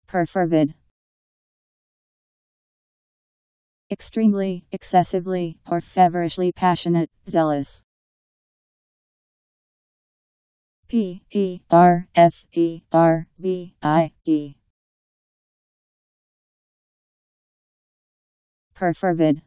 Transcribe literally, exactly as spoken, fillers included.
Perfervid. Extremely, excessively, or feverishly passionate, zealous. P E R F E R V I D. Perfervid.